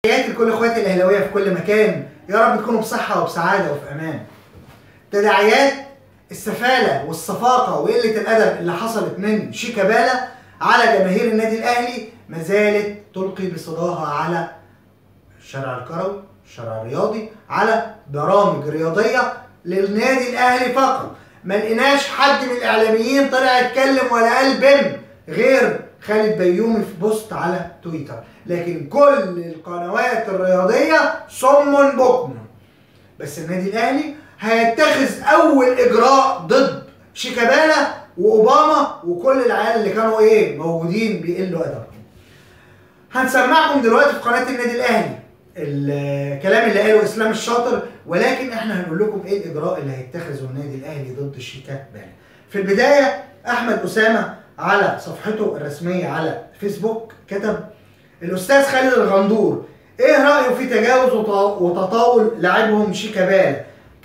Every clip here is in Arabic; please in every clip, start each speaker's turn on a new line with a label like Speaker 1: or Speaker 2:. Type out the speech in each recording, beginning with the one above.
Speaker 1: تحياتي لكل اخواتي الاهلاويه في كل مكان، يا رب تكونوا بصحه وبسعاده وفي امان. تداعيات السفاله والصفاقه وقله الادب اللي حصلت من شيكابالا على جماهير النادي الاهلي ما زالت تلقي بصداها على الشارع الكروي، الشارع الرياضي، على برامج رياضيه للنادي الاهلي فقط. ما لقيناش حد من الاعلاميين طلع يتكلم ولا قال بم غير خالد بيومي في بوست على تويتر، لكن كل القنوات الرياضيه صم بكم. بس النادي الاهلي هيتخذ اول اجراء ضد شيكابالا واوباما وكل العيال اللي كانوا موجودين بيقلوا ادبهم. هنسمعكم دلوقتي في قناه النادي الاهلي الكلام اللي قاله اسلام الشاطر، ولكن احنا هنقول لكم ايه الاجراء اللي هيتخذه النادي الاهلي ضد شيكابالا. في البدايه احمد اسامه على صفحته الرسميه على فيسبوك كتب: الاستاذ خالد الغندور ايه رايه في تجاوز وتطاول لاعبهم شيكابالا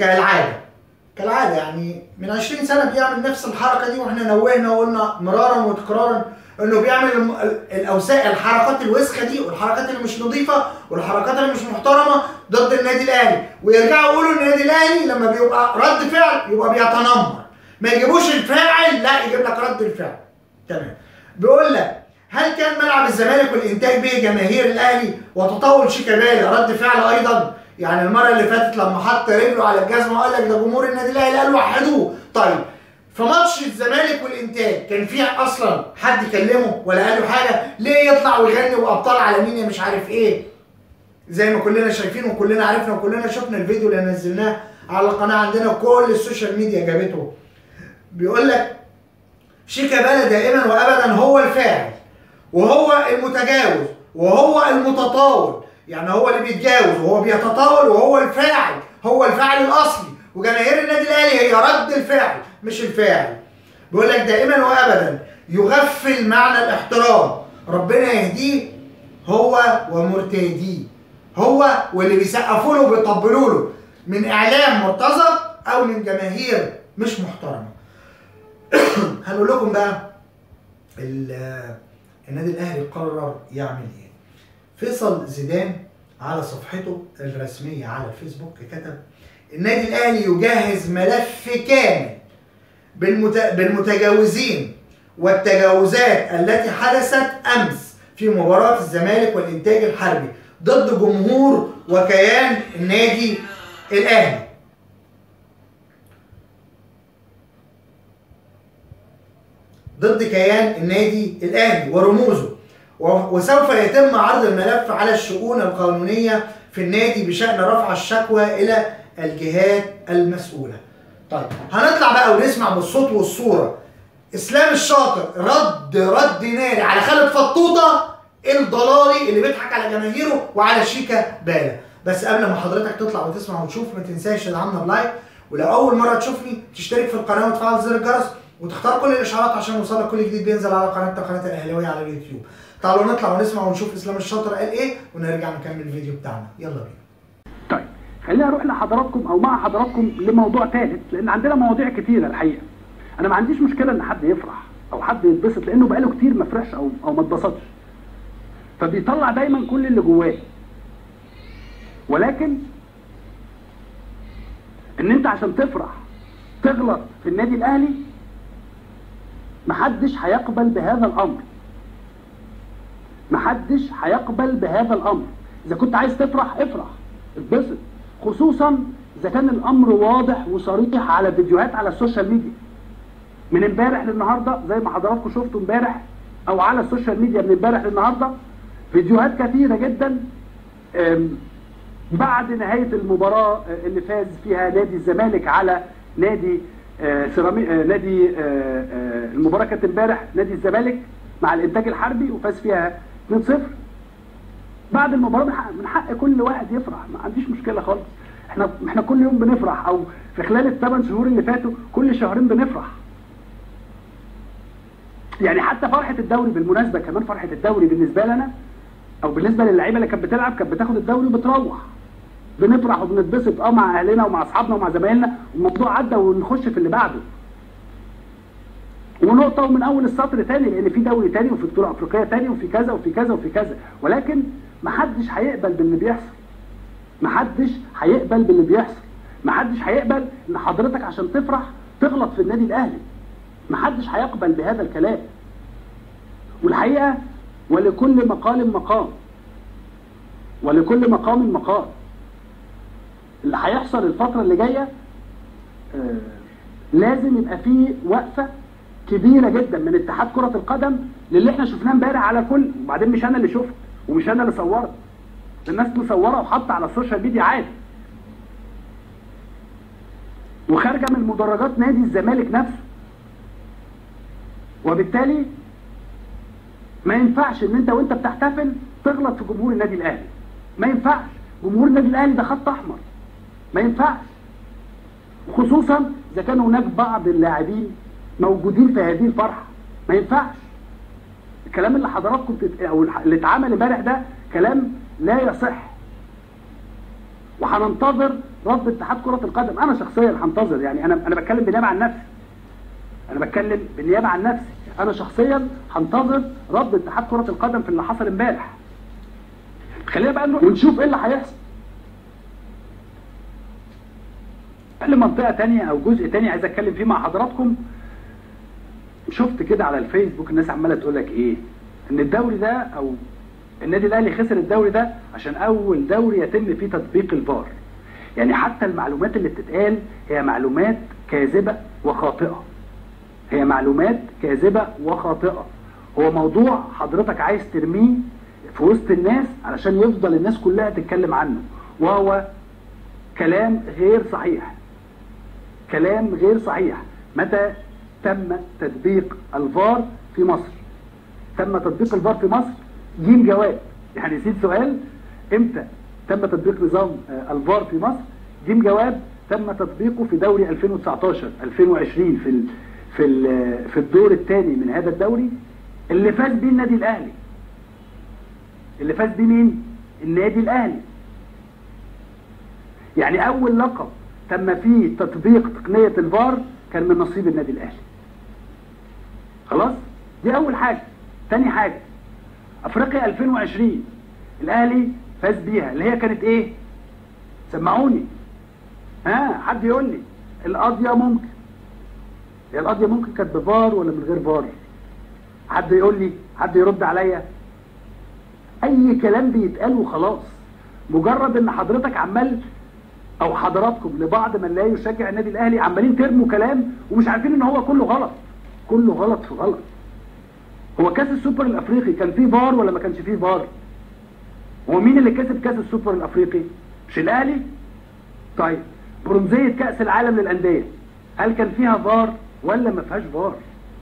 Speaker 1: كالعاده يعني من 20 سنه بيعمل نفس الحركه دي، واحنا نوهنا وقلنا مرارا وتكرارا انه بيعمل الحركات الوسخه دي والحركات اللي مش نظيفه والحركات اللي مش محترمه ضد النادي الاهلي، ويرجعوا يقولوا ان النادي الاهلي لما بيبقى رد فعل يبقى بيتنمر، ما يجيبوش الفاعل، لا يجيب لك رد الفعل. تمام. بيقول لك: هل كان ملعب الزمالك والانتاج به جماهير الاهلي وتطاول شيكابالا رد فعل ايضا؟ يعني المره اللي فاتت لما حط رجله على الجزمه وقال لك ده جمهور النادي الاهلي قال وحدوه. طيب في ماتش الزمالك والانتاج كان فيه اصلا حد كلمه ولا قال له حاجه؟ ليه يطلع ويغني وابطال على مين يا مش عارف ايه؟ زي ما كلنا شايفين وكلنا عرفنا وكلنا شفنا الفيديو اللي نزلناه على القناه عندنا وكل السوشيال ميديا جابته. بيقول لك شيكابالا دائما وابدا هو الفاعل وهو المتجاوز وهو المتطاول، يعني هو اللي بيتجاوز وهو بيتطاول وهو الفاعل، هو الفاعل الاصلي، وجماهير النادي الاهلي هي رد الفعل مش الفاعل. بيقول لك دائما وابدا يغفل معنى الاحترام، ربنا يهديه هو ومرتديه، هو واللي بيسقفوا له وبيطبلوا له من اعلام مرتزق او من جماهير مش محترمه. هنقول لكم بقى النادي الاهلي قرر يعمل ايه. فيصل زيدان على صفحته الرسميه على الفيسبوك كتب: النادي الاهلي يجهز ملف كامل بالمتجاوزين والتجاوزات التي حدثت امس في مباراه الزمالك والانتاج الحربي ضد جمهور وكيان النادي الاهلي. ضد كيان النادي الاهلي ورموزه، وسوف يتم عرض الملف على الشؤون القانونيه في النادي بشان رفع الشكوى الى الجهات المسؤوله. طيب هنطلع بقى ونسمع بالصوت والصوره اسلام الشاطر رد ناري على خالد فطوطه الضلالي اللي بيضحك على جماهيره وعلى شيكابالا. بس قبل ما حضرتك تطلع وتسمع وتشوف ما تنساش تدعمنا بلايك، ولو اول مره تشوفني تشترك في القناه وتفعل زر الجرس وتختار كل الاشعارات عشان يوصلك كل جديد بينزل على قناتنا قناه الاهلاويه على اليوتيوب. تعالوا نطلع ونسمع ونشوف اسلام الشاطر قال ايه ونرجع نكمل الفيديو بتاعنا. يلا بينا.
Speaker 2: طيب خليني اروح لحضراتكم او مع حضراتكم لموضوع ثالث، لان عندنا مواضيع كتيره الحقيقه. انا ما عنديش مشكله ان حد يفرح او حد يتبسط، لانه بقاله كتير ما فرحش او ما اتبسطش، فبيطلع دايما كل اللي جواه. ولكن ان انت عشان تفرح تغلط في النادي الاهلي، محدش هيقبل بهذا الامر. محدش هيقبل بهذا الامر. اذا كنت عايز تفرح افرح اتبسط، خصوصا اذا كان الامر واضح وصريح على فيديوهات على السوشيال ميديا من امبارح للنهارده، زي ما حضراتكم شفتوا امبارح او على السوشيال ميديا من امبارح للنهارده فيديوهات كثيره جدا بعد نهايه المباراه اللي فاز فيها نادي الزمالك على نادي المباراه كانت امبارح نادي الزمالك مع الانتاج الحربي وفاز فيها 2-0. بعد المباراه من حق كل واحد يفرح، ما عنديش مشكله خالص. احنا كل يوم بنفرح، او في خلال ال8 شهور اللي فاتوا كل شهرين بنفرح. يعني حتى فرحه الدوري بالمناسبه، كمان فرحه الدوري بالنسبه لنا او بالنسبه للعيبه اللي كانت بتلعب كانت بتاخد الدوري وبتروح، بنفرح وبنتبسط مع اهلنا ومع اصحابنا ومع زمايلنا، والموضوع عدى ونخش في اللي بعده. ونقطه ومن اول السطر تاني، لان في دوري تاني وفي بطوله افريقيه تاني وفي كذا وفي كذا وفي كذا. ولكن محدش هيقبل باللي بيحصل، محدش هيقبل باللي بيحصل، محدش هيقبل ان حضرتك عشان تفرح تغلط في النادي الاهلي، محدش هيقبل بهذا الكلام. والحقيقه ولكل مقال مقام، ولكل مقام مقال. اللي هيحصل الفتره اللي جايه لازم يبقى فيه وقفه كبيره جدا من اتحاد كره القدم للي احنا شفناه امبارح على كل. وبعدين مش انا اللي شفت ومش انا اللي صورت، الناس مصوره وحاطه على السوشيال ميديا عادي، وخارجه من مدرجات نادي الزمالك نفسه. وبالتالي ما ينفعش ان انت وانت بتحتفل تغلط في جمهور النادي الاهلي، ما ينفعش. جمهور النادي الاهلي ده خط احمر، ما ينفعش، وخصوصا اذا كان هناك بعض اللاعبين موجودين في هذه الفرحه، ما ينفعش. الكلام اللي حضراتكم او اللي اتعمل امبارح ده كلام لا يصح. وهننتظر رد اتحاد كره القدم. انا شخصيا هنتظر، يعني انا بتكلم بالنيابه عن نفسي، انا بتكلم بالنيابه عن نفسي، انا شخصيا هنتظر رد اتحاد كره القدم في اللي حصل امبارح. خلينا بقى نروح ونشوف ايه اللي هيحصل. منطقه ثانيه او جزء ثاني عايز اتكلم فيه مع حضراتكم. شفت كده على الفيسبوك الناس عماله تقول لك ايه، ان الدوري ده او النادي الاهلي خسر الدوري ده عشان اول دوري يتم فيه تطبيق الفار. يعني حتى المعلومات اللي بتتقال هي معلومات كاذبه وخاطئه، هي معلومات كاذبه وخاطئه. هو موضوع حضرتك عايز ترميه في وسط الناس علشان يفضل الناس كلها تتكلم عنه، وهو كلام غير صحيح، كلام غير صحيح. متى تم تطبيق الفار في مصر؟ تم تطبيق الفار في مصر جيم جواب. يعني نسيت سؤال، امتى تم تطبيق نظام الفار في مصر؟ جيم جواب، تم تطبيقه في دوري 2019 2020 في الدور الثاني من هذا الدوري اللي فاز بيه النادي الاهلي. اللي فاز بيه مين؟ النادي الاهلي. يعني اول لقب تم فيه تطبيق تقنية الفار كان من نصيب النادي الاهلي. خلاص؟ دي اول حاجة. تاني حاجة، افريقيا 2020 الاهلي فاز بيها، اللي هي كانت ايه؟ سمعوني، حد يقول لي. القضية ممكن، هي القضية ممكن كانت بفار ولا من غير فار؟ حد يقول لي، حد يرد عليا. اي كلام بيتقال وخلاص، مجرد ان حضرتك عمال او حضراتكم لبعض من لا يشجع النادي الاهلي عمالين ترموا كلام ومش عارفين ان هو كله غلط، كله غلط في غلط. هو كاس السوبر الافريقي كان فيه فار ولا ما كانش فيه فار؟ هو مين اللي كسب كاس السوبر الافريقي؟ مش الاهلي؟ طيب برونزية كاس العالم للانديه هل كان فيها فار ولا ما فيهاش فار؟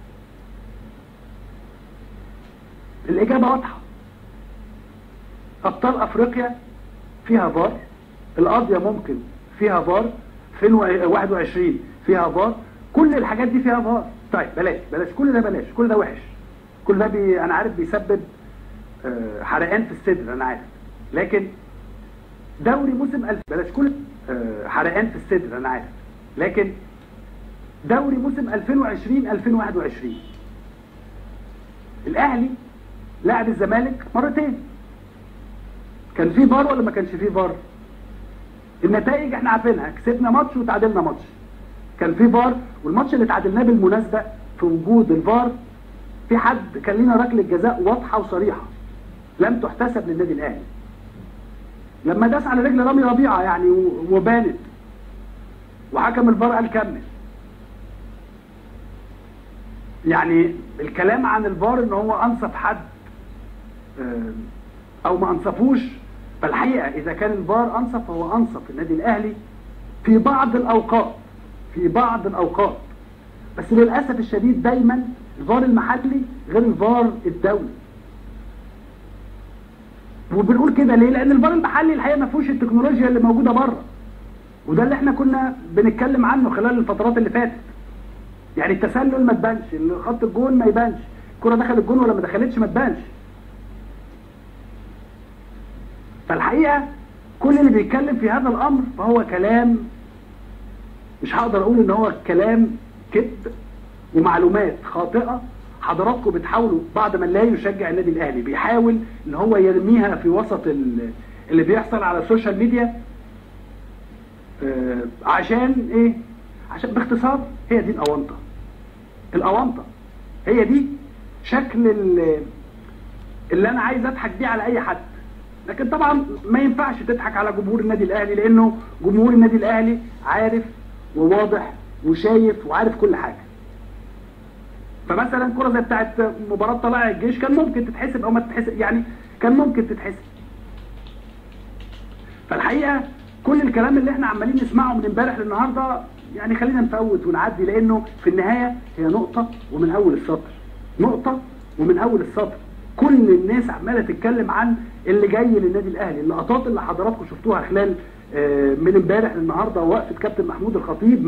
Speaker 2: الاجابه واضحه. ابطال افريقيا فيها فار، القضية ممكن فيها فار، 2021 فيها فار، كل الحاجات دي فيها فار. طيب بلاش كل ده، بلاش كل ده وحش، كل ده انا عارف بيسبب حرقان في الصدر، انا عارف. لكن دوري موسم بلاش كل حرقان في الصدر، انا عارف. لكن دوري موسم 2020 2021 الاهلي لعب الزمالك مرتين، كان فيه فار ولا ما كانش فيه فار؟ النتائج احنا عارفينها، كسبنا ماتش وتعادلنا ماتش، كان فيه فار. والماتش اللي تعادلناه بالمناسبه في وجود الفار في حد كان لنا ركله جزاء واضحه وصريحه لم تحتسب للنادي الاهلي لما داس على رجل رامي ربيعه يعني وبانت، وحكم الفار قال كمل. يعني الكلام عن الفار ان هو انصف حد او ما انصفوش، فالحقيقه اذا كان الفار انصف فهو انصف النادي الاهلي في بعض الاوقات، في بعض الاوقات. بس للاسف الشديد دايما الفار المحلي غير الفار الدولي. وبنقول كده ليه؟ لان الفار المحلي الحقيقه ما فيهوش التكنولوجيا اللي موجوده بره، وده اللي احنا كنا بنتكلم عنه خلال الفترات اللي فاتت. يعني التسلل ما تبانش، خط الجون ما يبانش، الكره دخلت الجون ولا ما دخلتش ما تبانش. فالحقيقه كل اللي بيتكلم في هذا الامر فهو كلام، مش هقدر اقول ان هو كلام كذب ومعلومات خاطئه حضراتكم بتحاولوا بعض من لا يشجع النادي الاهلي بيحاول ان هو يرميها في وسط اللي بيحصل على السوشيال ميديا. عشان ايه؟ عشان باختصار هي دي الاونطه هي دي شكل اللي انا عايز اضحك بيه على اي حد. لكن طبعا ما ينفعش تضحك على جمهور النادي الاهلي، لانه جمهور النادي الاهلي عارف وواضح وشايف وعارف كل حاجه. فمثلا كرة زي بتاعت مباراة طلائع الجيش كان ممكن تتحسب او ما تتحسب، يعني كان ممكن تتحسب. فالحقيقة كل الكلام اللي احنا عمالين نسمعه من امبارح للنهارده يعني خلينا نفوت ونعدي، لانه في النهاية هي نقطة ومن اول السطر. نقطة ومن اول السطر. كل الناس عمالة تتكلم عن اللي جاي للنادي الاهلي. اللقطات اللي حضراتكم شفتوها خلال من امبارح للنهارده وقفة كابتن محمود الخطيب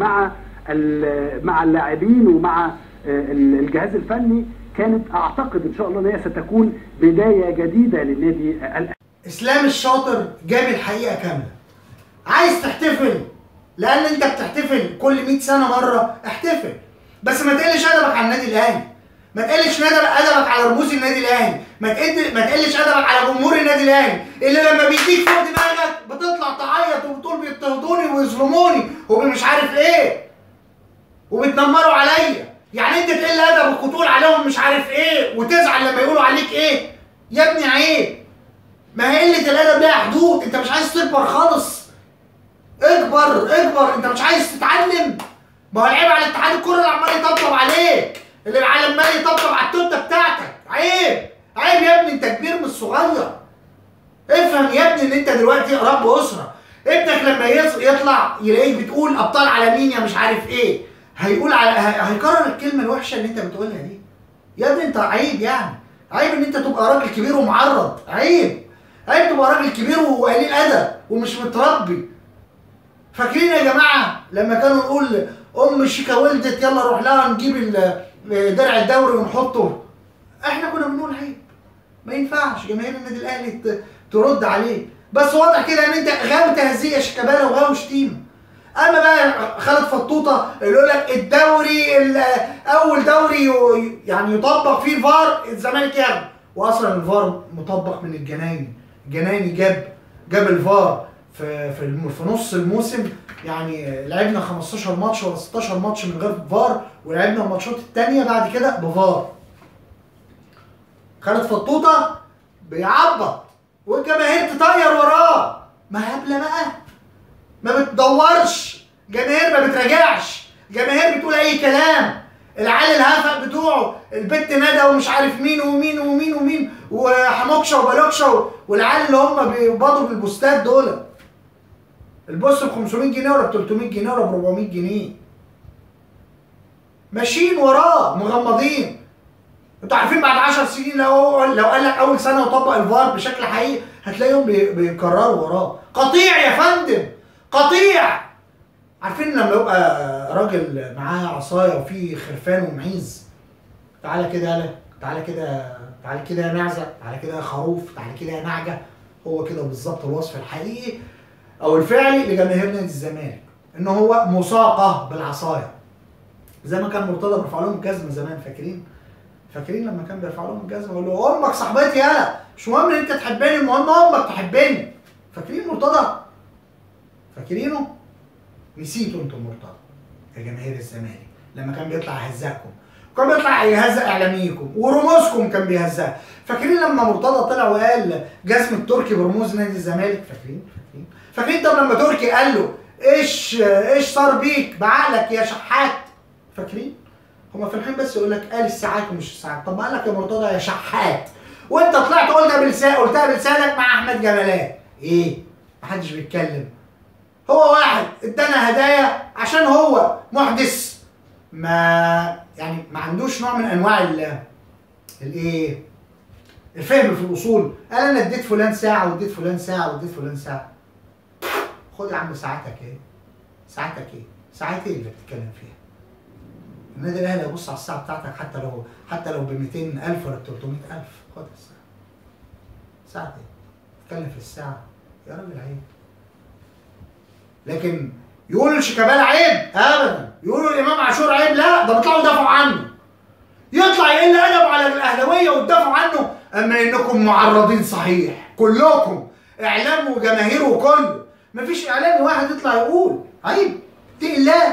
Speaker 2: مع اللاعبين ومع الجهاز الفني كانت اعتقد ان شاء الله ان هي ستكون بدايه جديده للنادي الاهلي.
Speaker 1: اسلام الشاطر جاب الحقيقه كامله. عايز تحتفل لان انت بتحتفل كل 100 سنه مره، احتفل، بس ما تقلش ادبك على النادي الاهلي، ما تقلش ادبك على رموز النادي الاهلي، ما تقلش ادبك على جمهور النادي الاهلي اللي لما بيديك فوق دماغك بتطلع تعيط وبتقول بيضطهدوني ويظلموني ومش عارف ايه وبتنمروا عليا. يعني انت تقل ادبك وتقول عليهم مش عارف ايه وتزعل لما يقولوا عليك ايه؟ يا ابني عيب. ما هي قله الادب ليها حدود. انت مش عايز تكبر خالص، اكبر. انت مش عايز تتعلم؟ ما هو العيب على اتحاد الكوره اللي عمال يطبطب عليك، اللي عمال يطبطب على التوته بتاعتك. عيب يا ابني، انت كبير مش صغير. افهم يا ابني ان انت دلوقتي رب اسره. ابنك لما يطلع يلاقيك بتقول ابطال على مين يا مش عارف ايه، هيكرر الكلمه الوحشه اللي انت بتقولها دي. يا ابني انت عيب، يعني عيب ان انت تبقى راجل كبير ومعرض. عيب تبقى راجل كبير وقليل ادب ومش متربي. فاكرين يا جماعه لما كانوا نقول ام شيكا ولدت يلا نروح لها نجيب درع الدوري ونحطه؟ احنا كنا بنقول عيب، ما ينفعش جماهير النادي الاهلي ترد عليه. بس واضح كده ان انت غاوي تهزية شيكابالا وغاوي شتيمه. اما بقى خالد فطوطه اللي يقول لك الدوري اول دوري يعني يطبق فيه الفار الزمالك ياخده، واصلا الفار مطبق من الجنايني جاب الفار في نص الموسم. يعني لعبنا 15 ماتش ولا 16 ماتش من غير فار، ولعبنا الماتشات الثانيه بعد كده بفار. خالد فطوطه بيعبط والجماهير تطير وراه. ما هبله بقى، ما بتدورش، جماهير ما بتراجعش، جماهير بتقول اي كلام. العيال الهفق بتوعه البت ندى ومش عارف مين وحموكشه وبلوكشه والعيال اللي هم بيقبضوا بالبوستات دول، البوست ب 500 جنيه ولا ب 300 جنيه ولا ب 400 جنيه، ماشيين وراه مغمضين. انتوا عارفين بعد 10 سنين لو قال لك اول سنه وطبق الفار بشكل حقيقي هتلاقيهم بيكرروا وراه. قطيع يا فندم، قطيع. عارفين لما يبقى راجل معاه عصايه وفيه خرفان ومعيز، تعالى كده يالا، تعالى كده يا معزه، تعالى كده يا خروف، تعالى كده يا نعجه. هو كده بالظبط الوصف الحقيقي او الفعلي لجماهير نادي الزمالك، ان هو مساقه بالعصايه. زي ما كان مرتضى بيرفع لهم الجزمه زمان، فاكرين لما كان بيرفع لهم الجزمه يقول له امك صاحبتي يالا، مش مهم ان انت تحبني، المهم امك تحبني. فاكرين مرتضى؟ فاكرينه؟ نسيتوا انتم مرتضى يا جماهير الزمالك لما كان بيطلع يهزقكم، وكان بيطلع يهزق اعلاميكم ورموزكم كان بيهزقها. فاكرين لما مرتضى طلع وقال جزمه تركي برموز نادي الزمالك؟ فاكرين طب لما تركي قال له ايش صار بيك بعقلك يا شحات؟ فاكرين؟ هما في الحين بس يقول لك قال الساعات ومش الساعات. طب ما قال لك يا مرتضى يا شحات وانت طلعت قلتها بلسانك مع احمد جمالات. ايه؟ محدش بيتكلم. هو واحد ادانا هدايا عشان هو محدث، ما عندوش نوع من انواع الايه؟ الفهم في الاصول. قال انا اديت فلان ساعه واديت فلان ساعه واديت فلان ساعه. خد يا عم ساعتك ايه؟ ساعات ايه اللي بتتكلم فيها؟ النادي الاهلي هيبص على الساعه بتاعتك حتى لو ب 200,000 ولا ب 300,000. خد الساعه. ساعه ايه؟ تتكلم في الساعه يا راجل عيب. لكن يقولوا شيكابالا عيب؟ ابدا. يقولوا الامام عاشور عيب؟ لا، ده بيطلعوا يدافعوا عنه. يطلع يقل ادب على الاهلاويه وتدافعوا عنه، اما انكم معرضين صحيح كلكم، اعلام وجماهير وكله. مفيش اعلامي واحد يطلع يقول عيب، اتقي الله.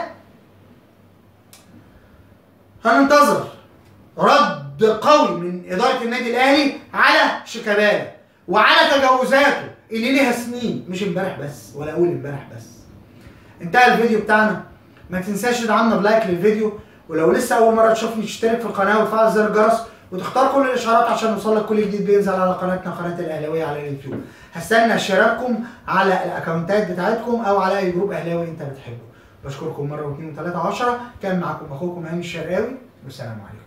Speaker 1: هننتظر رد قوي من اداره النادي الاهلي على شيكابالا وعلى تجاوزاته اللي ليها سنين، مش امبارح بس ولا اول امبارح بس. انتهى الفيديو بتاعنا، ما تنساش تدعمنا بلايك للفيديو، ولو لسه اول مره تشوفني تشترك في القناه وتفعل زر الجرس وتختار كل الاشعارات عشان يوصلك كل جديد بينزل على قناتنا قناه الاهلاويه على اليوتيوب. هستنى اشتراككم على الاكونتات بتاعتكم او على اي جروب اهلاوي انت بتحبه. بشكركم مره واثنين وثلاثه وعشرة. كان معاكم اخوكم هاني الشرقاوي، والسلام عليكم.